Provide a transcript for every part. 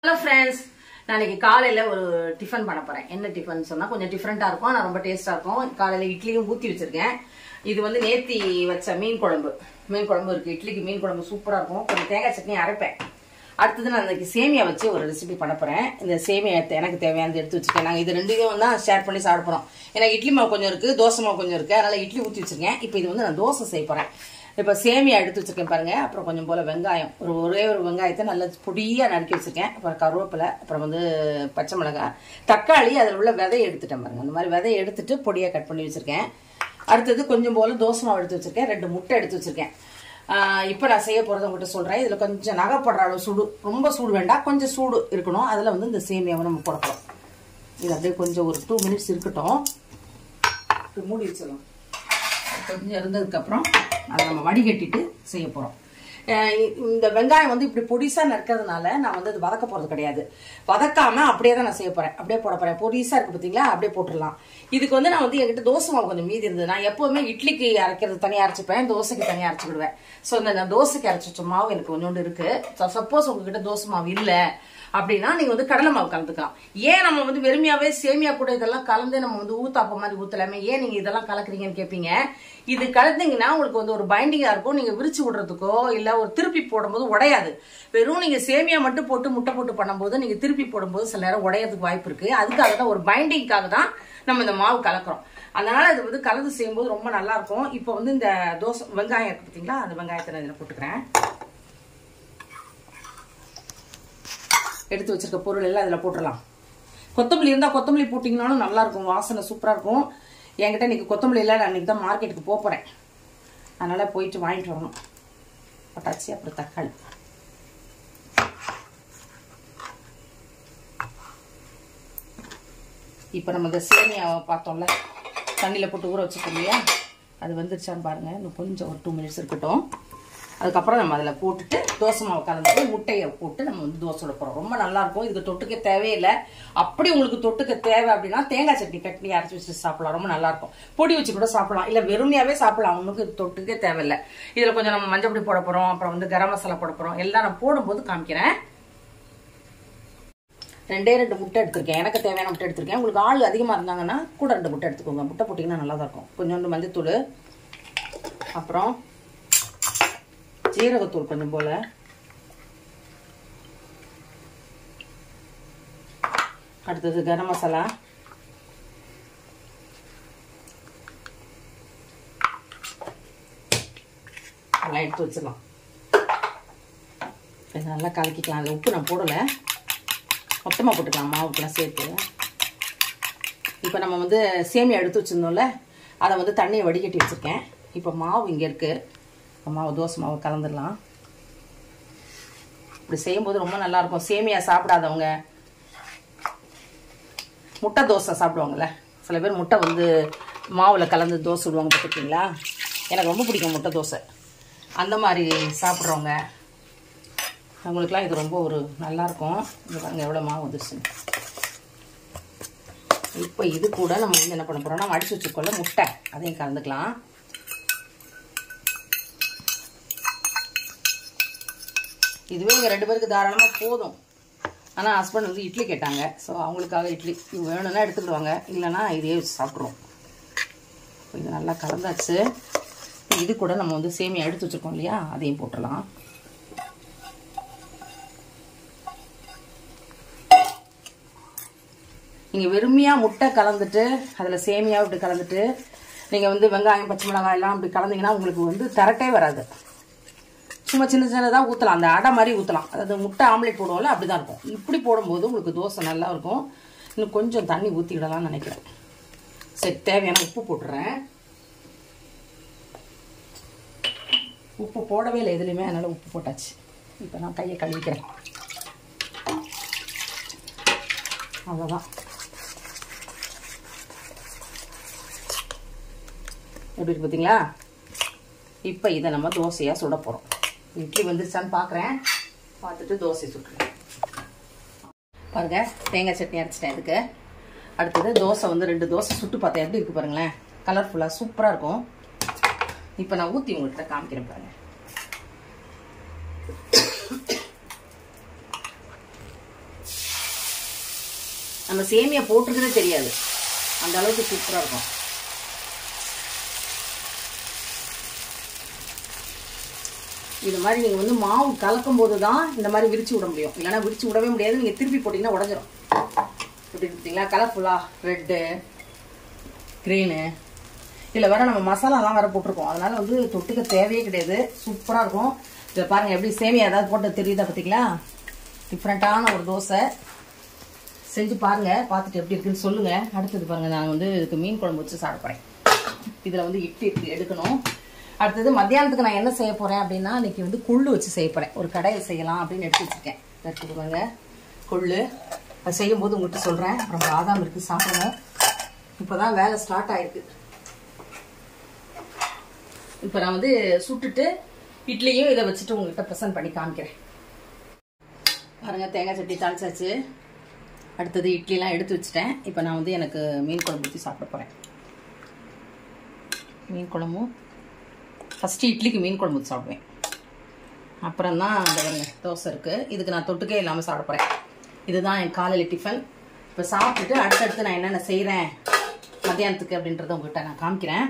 Hello friends, நாளைக்கு காலையில ஒரு டிஃபன் பண்ண போறேன். என்ன டிஃபன் சொன்னா கொஞ்சம் டிஃபரண்டா இருக்கும், நான் ரொம்ப டேஸ்டா இருக்கும். காலையில இட்லியும் ஊத்தி வச்சிருக்கேன். இது வந்து நேத்தி வச்ச மீன் குழம்பு இருக்கு. இட்லிக்கு மீன் குழம்பு சூப்பரா இருக்கும். கொஞ்சம் தேங்காய் சட்னி அரைப்பேன். அடுத்தது நான் இன்னைக்கு சேமியா வச்சு ஒரு ரெசிபி பண்ண போறேன். இந்த சேமியா எனக்கு தேவையானது எடுத்து வச்சிருக்கேன். நாங்க இது ரெண்டையும் தான் ஷேர் பண்ணி சாப்பிட போறோம். ஏன்னா இட்லி மாவு கொஞ்சம் இருக்கு, தோசை மாவு கொஞ்சம் இருக்கு. அதனால இட்லி ஊத்தி வச்சிருக்கேன். இப்போ இது வந்து நான் தோசை செய்ய போறேன். இப்போ சேமியா எடுத்து வச்சிருக்கேன் பாருங்க. அப்புறம் கொஞ்சம் போல வெங்காயம், ஒரே ஒரு வெங்காயத்தை நல்லா பொடியா நறுக்கி வச்சிருக்கேன். அப்புறம் கருவேப்பிலை, அப்புறம் வந்து பச்சை மிளகாய், தக்காளி, அதில் உள்ள விதையை எடுத்துட்டேன் பாருங்க. அந்த மாதிரி விதையை எடுத்துட்டு பொடியா கட் பண்ணி வச்சிருக்கேன். அடுத்தது கொஞ்சம் போல தோசை மாவு எடுத்து வச்சிருக்கேன். 2 முட்டை எடுத்து வச்சிருக்கேன். இப்போ நான் செய்ய போறதை உங்கள்கிட்ட சொல்றேன். இதுல கொஞ்சம் நகைப்படுற அளவு சூடு, ரொம்ப சூடு வேண்டாம், கொஞ்சம் சூடு இருக்கணும். அதுல வந்து இந்த சேமியாவை நம்ம போடலாம். இது அப்படியே கொஞ்சம் ஒரு 2 மினிட்ஸ் இருக்கட்டும். மூடி வச்சிடலாம். கொஞ்சம் இருந்ததுக்கு அப்புறம் அதை நம்ம வடிகட்டிட்டு செய்ய போறோம். இந்த வெங்காயம் வந்து இப்படி பொடிசா நறுக்கிறதுனால நான் வந்து அது வதக்க போறது கிடையாது. வதக்காம அப்படியே தான் நான் செய்ய போறேன். அப்படியே போட போறேன். பொடிசா இருக்கு பாத்தீங்களா, அப்படியே போட்டுடலாம். இதுக்கு வந்து நான் வந்து என்கிட்ட தோசை மாவு கொஞ்சம் மீதி இருந்தது. நான் எப்பவுமே இட்லிக்கு அரைக்கிறது தனியா அரைச்சிப்பேன், தோசைக்கு தனியா அரைச்சிக்கிடுவேன். ஸோ இந்த தோசைக்கு அரைச்சி வச்ச மாவு எனக்கு கொஞ்சோண்டு இருக்கு. சப்போஸ் உங்ககிட்ட தோசை மாவு இல்லை அப்படின்னா நீங்க வந்து கடலை மாவு கலந்துக்கலாம். ஏன் நம்ம வந்து வெறுமையாவே சேமியா கூட இதெல்லாம் கலந்து நம்ம வந்து ஊத்தாப்ப மாதிரி ஊத்தலாமே, ஏன் நீங்க இதெல்லாம் கலக்குறீங்கன்னு கேட்பீங்க. இது கலந்தீங்கன்னா உங்களுக்கு வந்து ஒரு பைண்டிங்கா இருக்கும். நீங்க விரிச்சு விடுறதுக்கோ இல்ல ஒரு திருப்பி போடும்போது உடையாது. வெறும் நீங்க சேமியா மட்டும் போட்டு முட்டை போட்டு பண்ணும்போது நீங்க திருப்பி போடும்போது சில நேரம் உடையறதுக்கு வாய்ப்பு இருக்கு. அதுக்காக தான், ஒரு பைண்டிங்காக தான் நம்ம இந்த மாவு கலக்குறோம். அதனால இது வந்து கலந்து செய்யும்போது ரொம்ப நல்லா இருக்கும். இப்போ வந்து இந்த தோசை வெங்காயம் இருக்கு பாத்தீங்களா, அந்த வெங்காயத்தை நான் இதில் போட்டுக்கிறேன். எடுத்து வச்சிருக்க பொருள் எல்லாம் இதில் போட்டுடலாம். கொத்தமல்லி இருந்தால் கொத்தமல்லி போட்டிங்கனாலும் நல்லா இருக்கும், வாசனை சூப்பராக இருக்கும். என்கிட்ட இன்னைக்கு கொத்தமல்லி இல்லை, நான் இன்னைக்கு தான் மார்க்கெட்டுக்கு போகிறேன். அதனால் போயிட்டு வாங்கிட்டு வரணும். பட்டாச்சி, அப்புறம் தக்காளி. இப்போ நம்ம இந்த சேமியாவை பார்த்தோம்ல, தண்ணியில் போட்டு ஊற வச்சுக்கோங்க இல்லையா, அது வந்துருச்சான்னு பாருங்கள். இன்னும் கொஞ்சம் ஒரு 2 மினிட்ஸ் இருக்கட்டும். அதுக்கப்புறம் நம்ம அதில் போட்டுட்டு தோசை மாவு கலந்து முட்டையை போட்டு நம்ம வந்து தோசை விட போகிறோம். ரொம்ப நல்லாயிருக்கும். இதுக்கு தொட்டுக்க தேவையில்லை. அப்படி உங்களுக்கு தொட்டுக்க தேவை அப்படின்னா தேங்காய் சட்னி அரைச்சி வச்சு சாப்பிடலாம், ரொம்ப நல்லாயிருக்கும். பொடி வச்சு கூட சாப்பிடலாம், இல்லை வெறுமையாவே சாப்பிடலாம். ஒன்றுக்கு தொட்டுக்க தேவையில்லை. இதில் கொஞ்சம் நம்ம மஞ்சள் பொடி போட போகிறோம், அப்புறம் வந்து கரம் மசாலா போட போகிறோம். எல்லாம் நான் போடும்போது காமிக்கிறேன். 2 முட்டை எடுத்திருக்கேன். எனக்கு தேவையான முட்டை எடுத்திருக்கேன். உங்களுக்கு ஆள் அதிகமாக இருந்தாங்கன்னா கூட 2 முட்டை எடுத்துக்கோங்க. முட்டை போட்டிங்கன்னா நல்லா தான் இருக்கும். கொஞ்சோண்டு மஞ்சத்தூள், அப்புறம் ஜீரகத்தூள் கொஞ்சம் போல, அடுத்தது கரம் மசாலா, எல்லாம் எடுத்து வச்சிடலாம். நல்லா கலக்கிக்கலாம். அதில் உப்பு நான் போடலை, மொத்தமாக போட்டுக்கலாம் மாவுக்கெல்லாம் சேர்த்து. இப்போ நம்ம வந்து சேமியா எடுத்து வச்சுருந்தோம்ல, அதை வந்து தண்ணியை வடிகட்டி வச்சுருக்கேன். இப்போ மாவு இங்கே இருக்குது. மாவு தோசை மாவு கலந்துடலாம். இப்படி செய்யும்போது ரொம்ப நல்லாயிருக்கும். சேமியா சாப்பிடாதவங்க முட்டை தோசை சாப்பிடுவாங்கல்ல, சில பேர் முட்டை வந்து மாவில் கலந்து தோசை விடுவாங்க பார்த்துருக்கீங்களா. எனக்கு ரொம்ப பிடிக்கும் முட்டை தோசை. அந்த மாதிரி சாப்பிட்றவங்க அவங்களுக்குலாம் இது ரொம்ப ஒரு நல்லாயிருக்கும். இது பாருங்க எவ்வளோ மாவு வந்துருச்சு. இப்போ இது கூட நம்ம வந்து என்ன பண்ண போகிறோம்னா, அடிச்சு வச்சுக்கொள்ள முட்டை அதையும் கலந்துக்கலாம். இதுவே இங்கே 2 பேருக்கு தாராளமாக போதும். ஆனால் ஹஸ்பண்ட் வந்து இட்லி கேட்டாங்க. ஸோ அவங்களுக்காக இட்லி வேணும்னா எடுத்துக்கிடுவாங்க, இல்லைன்னா இதையே வச்சு சாப்பிட்ருவோம். இது நல்லா கலந்தாச்சு. இது கூட நம்ம வந்து சேமியா எடுத்து வச்சுருக்கோம் இல்லையா, அதையும் போட்டுடலாம். நீங்கள் வெறுமையாக முட்டை கலந்துட்டு அதில் சேமியா இப்படி கலந்துட்டு நீங்கள் வந்து வெங்காயம் பச்சை மிளகாய் எல்லாம் இப்படி கலந்தீங்கன்னா உங்களுக்கு வந்து திரட்டே வராது. சும்மா சின்ன சின்னதாக ஊற்றலாம், அந்த அடை மாதிரி ஊற்றலாம். அதாவது முட்டை ஆம்லேட் போடுவோம்ல, அப்படி தான் இருக்கும். இப்படி போடும்போது உங்களுக்கு தோசை நல்லா இருக்கும். இன்னும் கொஞ்சம் தண்ணி ஊற்றி விடலாம்னு நினைக்கிறேன். சரி, தேவையான உப்பு போட்டுறேன். உப்பு போடவே இல்லை எதுலையுமே, அதனால் உப்பு போட்டாச்சு. இப்போ நான் கையை கழுவிக்கிறேன். அவ்வளோதான். எப்படி இருக்கு பார்த்தீங்களா. இப்போ இதை நம்ம தோசையாக சுட போகிறோம். இட்லி வந்துருச்சான்னு பார்க்குறேன், பார்த்துட்டு தோசை சுட்டுறேன். பாருங்க, தேங்காய் சட்னி அரைச்சிட்டேன் இதுக்கு. அடுத்தது தோசை வந்து 2 தோசை சுட்டு பார்த்தேன். எப்படி இருக்கு பாருங்களேன், கலர்ஃபுல்லாக சூப்பராக இருக்கும். இப்போ நான் ஊற்றி உங்கள்கிட்ட காமிக்கிறேன் பாருங்க. நம்ம சேமியா போட்டுருக்குன்னே தெரியாது, அந்த அளவுக்கு சூப்பராக இருக்கும். இது மாதிரி நீங்கள் வந்து மாவு கலக்கும் போது தான் இந்த மாதிரி விரிச்சு விட முடியும், இல்லைன்னா விரிச்சு விடவே முடியாது. நீங்கள் திருப்பி போட்டிங்கன்னா உடஞ்சிரும். எப்படி பார்த்தீங்களா, கலர்ஃபுல்லாக ரெட்டு க்ரீனு. இதில் வேற நம்ம மசாலாலாம் வேற போட்டிருக்கோம், அதனால வந்து தொட்டுக்க தேவையே கிடையாது, சூப்பராக இருக்கும். இதில் பாருங்கள் எப்படி சேமியா ஏதாவது போட்டு தெரியுதா பார்த்தீங்களா? டிஃப்ரெண்ட்டான ஒரு தோசை செஞ்சு பாருங்கள், பார்த்துட்டு எப்படி இருக்குன்னு சொல்லுங்கள். அடுத்தது பாருங்கள், நான் வந்து இதுக்கு மீன் குழம்பு வச்சு சாப்பிட போகிறேன். இதில் வந்து இட்லி எடுக்கணும். அடுத்தது மத்தியானத்துக்கு நான் என்ன செய்ய போகிறேன் அப்படின்னா, இன்னைக்கு வந்து கொள்ளு வச்சு செய்ய போகிறேன். ஒரு கடையில் செய்யலாம் அப்படின்னு எடுத்து வச்சுருக்கேன். எடுத்துக்கோங்க கொள்ளு. அது செய்யும்போது உங்கள்கிட்ட சொல்கிறேன். அப்புறம் பாதாம் இருக்குது, சாப்பிடணும். இப்போ தான் வேலை ஸ்டார்ட் ஆகிருக்கு. இப்போ நான் வந்து சுட்டுட்டு இட்லியும் இதை வச்சுட்டு உங்கள்கிட்ட ப்ரெசென்ட் பண்ணி காமிக்கிறேன். பாருங்கள், தேங்காய் சட்னி தாளிச்சாச்சு. அடுத்தது இட்லிலாம் எடுத்து வச்சுட்டேன். இப்போ நான் வந்து எனக்கு மீன் குழம்பு ஊற்றி சாப்பிட போகிறேன். மீன் குழம்பும் ஃபஸ்ட்டு இட்லிக்கு மீன் குழம்பு ஊற்றி சாப்பிடுவேன். அப்புறம் தான் அந்த தோசை இருக்குது, இதுக்கு நான் தொட்டுக்கே இல்லாமல் சாப்பிட போகிறேன். இதுதான் என் காலையில் டிஃபன். இப்போ சாப்பிட்டுட்டு அடுத்தடுத்து நான் என்னென்ன செய்கிறேன் மத்தியானத்துக்கு அப்படின்றத உங்கள்கிட்ட நான் காமிக்கிறேன்.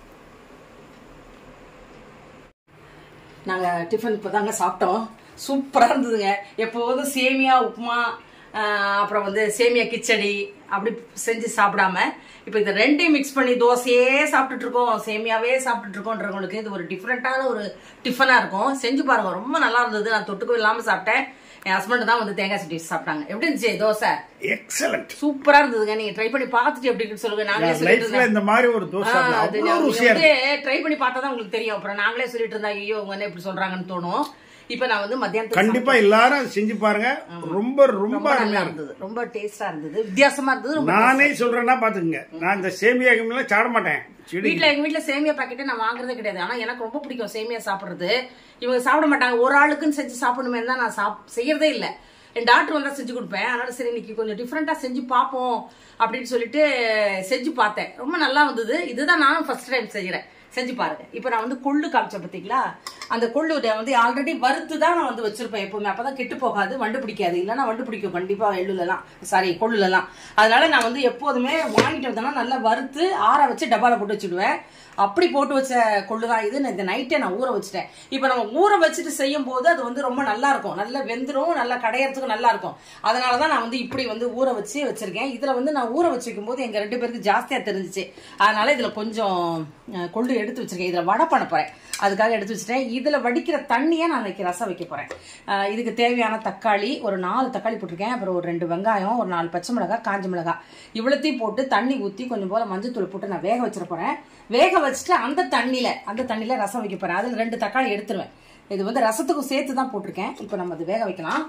நாங்கள் டிஃபன் இப்போ தாங்க சாப்பிட்டோம், சூப்பராக இருந்ததுங்க. எப்போதும் சேமியா உப்புமா, அப்புறம் வந்து சேமியா கிச்சடி அப்படி செஞ்சு சாப்பிடாம இப்போ இதை ரெண்டையும் மிக்ஸ் பண்ணி தோசையே சாப்பிட்டுட்டு இருக்கோம், சேமியாவே சாப்பிட்டுட்டு இருக்கோன்றவங்களுக்கு இது ஒரு டிஃப்ரெண்ட்டான ஒரு டிஃபனாக இருக்கும். செஞ்சு பாருங்க, ரொம்ப நல்லா இருந்தது. நான் தொட்டுக்கும் இல்லாமல் சாப்பிட்டேன். என் ஹஸ்பண்ட் தான் வந்து தேங்காய் சட்னி சாப்பிட்டாங்க. எப்படி இருந்துச்சு தோசை? எக்ஸலென்ட், சூப்பரா இருந்ததுங்க. நீங்க ட்ரை பண்ணி பார்த்துட்டு எப்படி இருக்குன்னு சொல்லுங்க. நாங்களே சொல்லிட்டு இருந்தோம் இந்த மாதிரி ஒரு தோசை ட்ரை பண்ணி பார்த்தா தான் உங்களுக்கு தெரியும். அப்புறம் நாங்களே சொல்லிட்டு இருந்தா ஐயோ அவங்க என்ன இப்படி சொல்றாங்கன்னு தோணும். இப்ப நான் வந்து மத்தியானத்துக்கு கண்டிப்பா எல்லாரும் செஞ்சு பாருங்க. ரொம்ப ரொம்ப அருமையா இருந்தது, ரொம்ப டேஸ்டா இருந்தது, வித்தியாசமா இருந்தது. நானே சொல்றேன்னா பாத்துக்கங்க, நான் இந்த சேமியா கிமிலாம் சாப்பிட மாட்டேன். எங்க வீட்டுல சேமியா பாக்கெட்டே நான் வாங்குறதே கிடையாது. ஆனா எனக்கு ரொம்ப பிடிக்கும் சேமியா சாப்பிடுறது. இவங்க சாப்பிட மாட்டாங்க, ஒரு ஆளுக்குன்னு செஞ்சு சாப்பிடணுமே தான் நான் செய்யறதே இல்லை. என் டாக்டர் வந்தா செஞ்சு கொடுப்பேன். அதனால சரி இன்னைக்கு கொஞ்சம் டிஃப்ரெண்டா செஞ்சு பார்ப்போம் அப்படின்னு சொல்லிட்டு செஞ்சு பார்த்தேன். ரொம்ப நல்லா வந்தது. இதுதான் நானும் ஃபர்ஸ்ட் டைம் செய்யறேன், செஞ்சு பாருங்க. இப்ப நான் வந்து கொள்ளு காமிச்சேன் பாத்தீங்களா, அந்த கொள்ளு வந்து ஆல்ரெடி வறுத்து தான் நான் வந்து வச்சிருப்பேன் எப்பவுமே. அப்பதான் கெட்டு போகாது, வண்டு பிடிக்காது. இல்லைன்னா வண்டு பிடிக்கும் கண்டிப்பா எள்ளுலாம், சாரி கொள்ளுலாம். அதனால நான் வந்து எப்போதுமே வாங்கிட்டு வந்தேன்னா நல்லா வறுத்து ஆற வச்சு டப்பால போட்டு வச்சுடுவேன். அப்படி போட்டு வச்ச கொள்ளுதான் இது. இந்த நைட்டே நான் ஊற வச்சுட்டேன். இப்ப நம்ம ஊற வச்சுட்டு செய்யும் போது அது வந்து ரொம்ப நல்லா இருக்கும், நல்லா வெந்துரும், நல்லா கடையறதுக்கு நல்லா இருக்கும். அதனாலதான் நான் வந்து இப்படி வந்து ஊற வச்சு வச்சிருக்கேன். இதுல வந்து நான் ஊற வச்சுக்கும் போது எங்க 2 பேருக்கு ஜாஸ்தியா தெரிஞ்சிச்சு. அதனால இதுல கொஞ்சம் கொள்ளு எடுத்து வச்சிருக்கேன். இதுல வடை பண்ண போறேன், அதுக்காக எடுத்து வச்சுட்டேன். இதுல வடிக்கிற தண்ணியை நான் இன்னைக்கு ரசம் வைக்க போறேன். இதுக்கு தேவையான தக்காளி ஒரு 4 தக்காளி போட்டிருக்கேன். அப்புறம் ஒரு 2 வெங்காயம், ஒரு 4 பச்சை மிளகாய், காஞ்ச மிளகாய் இவ்வளத்தையும் போட்டு தண்ணி ஊற்றி கொஞ்சம் போல மஞ்சள் தூள் போட்டு நான் வேக வச்சிட போறேன். வேக வச்சுட்டு அந்த தண்ணியில ரசம் வைக்க போறேன். அதுல 2 தக்காளி எடுத்துருவேன். இது வந்து ரசத்துக்கும் சேர்த்து தான் போட்டிருக்கேன். இப்போ நம்ம அது வேக வைக்கலாம்.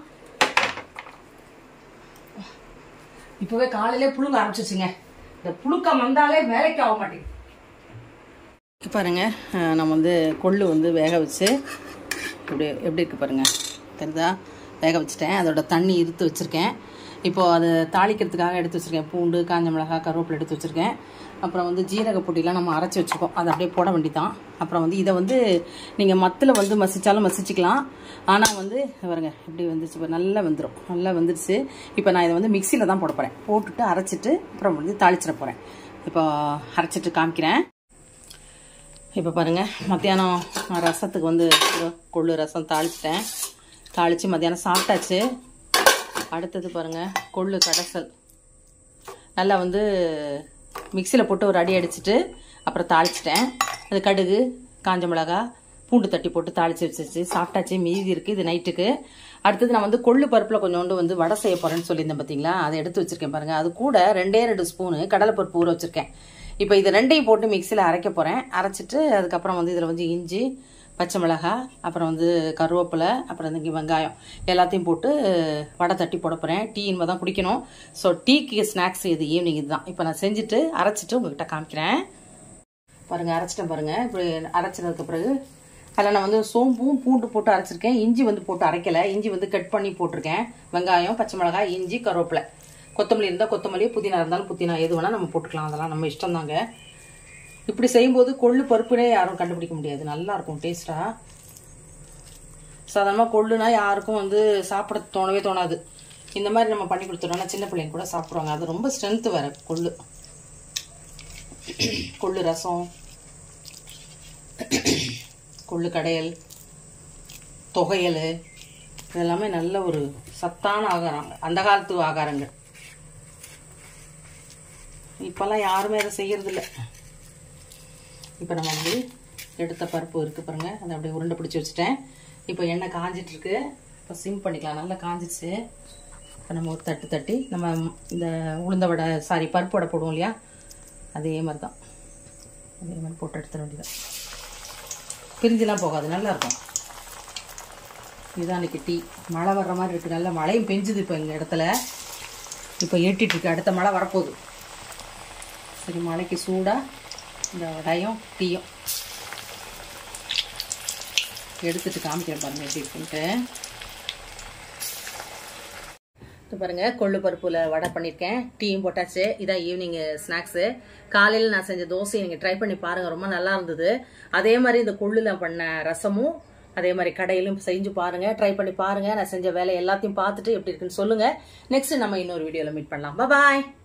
இப்பவே காலையிலே புழுங்க ஆரம்பிச்சிச்சுங்க. இந்த புழுக்கம் வந்தாலே வேலைக்கு ஆக மாட்டேங்குது. பாருங்க, நம்ம வந்து கொள்ளு வந்து வேக வச்சு எப்படி இருக்கு பாருங்க, தெரியுதா? வேக வச்சுட்டேன். அதோட தண்ணி இருத்து வச்சிருக்கேன். இப்போ அது தாளிக்கிறதுக்காக எடுத்து வச்சிருக்கேன். பூண்டு, காஞ்ச மிளகாய், கருவேப்பிலை எடுத்து வச்சிருக்கேன். அப்புறம் வந்து ஜீரக பொடியெலாம் நம்ம அரைச்சி வச்சுருக்கோம், அதை அப்படியே போட வேண்டிதான். அப்புறம் வந்து இதை வந்து நீங்கள் மத்தில் வந்து மசிச்சாலும் மசிச்சிக்கலாம். ஆனால் வந்து பாருங்க எப்படி வந்துருச்சு, இப்போ நல்லா வந்துடும், நல்லா வந்துடுச்சு. இப்போ நான் இதை வந்து மிக்சியில் தான் போட போகிறேன். போட்டுட்டு அரைச்சிட்டு அப்புறம் வந்து தாளிச்சிட போகிறேன். இப்போ அரைச்சிட்டு காமிக்கிறேன். இப்போ பாருங்கள், மத்தியானம் ரசத்துக்கு வந்து கொள்ளு ரசம் தாளிச்சிட்டேன். தாளித்து மத்தியானம் சாப்பிட்டாச்சு. அடுத்தது பாருங்கள், கொள்ளு கடைசல் நல்லா வந்து மிக்சியில் போட்டு ஒரு அடி அடிச்சுட்டு அப்புறம் தாளிச்சிட்டேன். அது கடுகு, காஞ்ச மிளகாய், பூண்டு தட்டி போட்டு தாளித்து வச்சிருச்சு. சாப்பிட்டாச்சு, மீதி இருக்குது இது நைட்டுக்கு. அடுத்தது நான் வந்து கொள்ளு பருப்பில் கொஞ்சோண்டு வந்து வடை செய்ய போகிறேன்னு சொல்லியிருந்தேன் பார்த்தீங்களா, அதை எடுத்து வச்சுருக்கேன் பாருங்கள். அது கூட 2 ஸ்பூனு கடலைப்பருப்பு ஊற வச்சுருக்கேன். இப்போ இது 2ஐயும் போட்டு மிக்சியில் அரைக்க போகிறேன். அரைச்சிட்டு அதுக்கப்புறம் வந்து இதில் வந்து இஞ்சி, பச்சை மிளகாய், அப்புறம் வந்து கருவேப்பிலை, அப்புறம் இங்கே வெங்காயம் எல்லாத்தையும் போட்டு வடை தட்டி போட போகிறேன். டீ இனிமே தான் குடிக்கணும். ஸோ டீக்கு ஸ்நாக்ஸ் இது ஈவினிங் இதுதான். இப்போ நான் செஞ்சுட்டு அரைச்சிட்டு உங்கள்கிட்ட காமிக்கிறேன். பாருங்கள், அரைச்சிட்டேன் பாருங்கள். இப்படி அரைச்சினதுக்கு பிறகு அதில் நான் வந்து சோம்பும் பூண்டு போட்டு அரைச்சிருக்கேன். இஞ்சி வந்து போட்டு அரைக்கலை, இஞ்சி வந்து கட் பண்ணி போட்டிருக்கேன். வெங்காயம், பச்சை மிளகாய், இஞ்சி, கருவேப்பிலை, கொத்தமல்லி இருந்தால் கொத்தமல்லி, புதினா இருந்தாலும் புதினா, எது வேணால் நம்ம போட்டுக்கலாம். அதெல்லாம் நம்ம இஷ்டம் தாங்க. இப்படி செய்யும்போது கொள்ளு பருப்புனே யாரும் கண்டுபிடிக்க முடியாது, நல்லா இருக்கும் டேஸ்ட்டாக. சாதாரணமாக கொள்ளுனா யாருக்கும் வந்து சாப்பிட தோணவே தோணாது. இந்த மாதிரி நம்ம பண்ணி கொடுத்துட்டோம்னா சின்ன பிள்ளைங்க கூட சாப்பிடுவாங்க. அது ரொம்ப ஸ்ட்ரென்த் வர கொள்ளு. கொள்ளு ரசம், கொள்ளு கடையல், தொகையல், இதெல்லாமே நல்ல ஒரு சத்தான ஆகாரம், அந்த காலத்து ஆகாரங்கள். இப்பெல்லாம் யாருமே அதை செய்யறதில்ல. இப்போ நம்ம வந்து எடுத்த பருப்பு இருக்கு பாருங்க, அதை அப்படியே உருண்டை பிடிச்சி வச்சுட்டேன். இப்போ எண்ணெய் காஞ்சிட்டு இருக்கு. இப்போ சிம் பண்ணிக்கலாம். நல்லா காஞ்சிச்சு. இப்போ நம்ம ஒரு தட்டு தட்டி நம்ம இந்த உளுந்த வடை பருப்பு வடை போடுவோம் இல்லையா, அதே மாதிரி தான். அதே மாதிரி போட்டு எடுத்துட வேண்டியதான். பிரிஞ்சுலாம் போகாது, நல்லா இருக்கும். இதுதான் இன்னைக்கு டீ. மழை வர்ற மாதிரி இருக்குது. நல்லா மழையும் பெஞ்சுது இப்போ எங்கள் இடத்துல. இப்போ ஏட்டிட்டு இருக்கு. அடுத்த மழை வரப்போகுது. சரி, மழைக்கு சூடாக இந்த வடையும் டீயும் எடுத்துட்டு காமிக்கிறேன் பாருங்க எப்படி இருக்குன்ட்டு. பாருங்க, கொள்ளு பருப்புல வடை பண்ணியிருக்கேன். டீயும் போட்டாச்சு. இதான் ஈவினிங் ஸ்நாக்ஸு. காலையில் நான் செஞ்ச தோசையை நீங்கள் ட்ரை பண்ணி பாருங்கள், ரொம்ப நல்லா இருந்தது. அதே மாதிரி இந்த கொள்ளுல பண்ண ரசமும் அதே மாதிரி கடையிலும் செஞ்சு பாருங்க, ட்ரை பண்ணி பாருங்க. நான் செஞ்ச வேலை எல்லாத்தையும் பார்த்துட்டு எப்படி இருக்குன்னு சொல்லுங்க. நெக்ஸ்ட் நம்ம இன்னொரு வீடியோவில் மீட் பண்ணலாம். பாய்.